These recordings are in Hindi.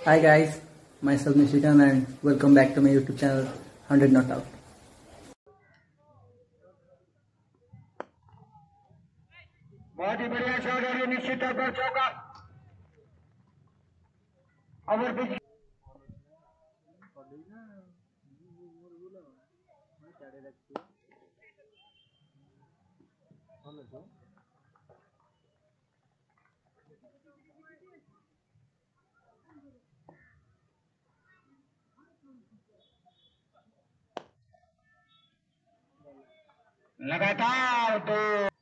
Hi guys, myself NISIKANT and welcome back to my YouTube channel 100 Not Out. बहुत ही बढ़िया शॉट और ये निश्चित तौर पर चौका। ओवर पिच लगातार तो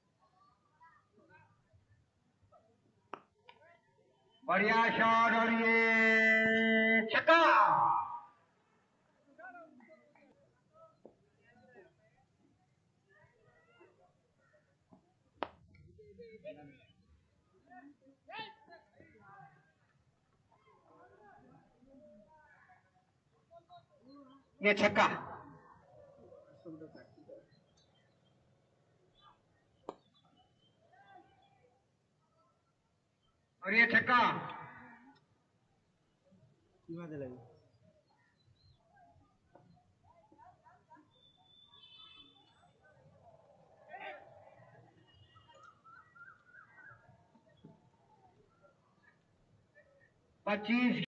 बढ़िया शॉट और ये छक्का। ये छक्का और ये छक्का। 25